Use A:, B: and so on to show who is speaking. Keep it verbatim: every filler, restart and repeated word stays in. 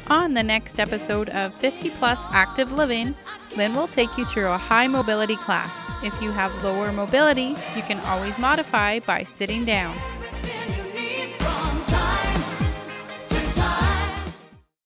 A: On the next episode of fifty plus Active Living, Lynn will take you through a high mobility class. If you have lower mobility, you can always modify by sitting down.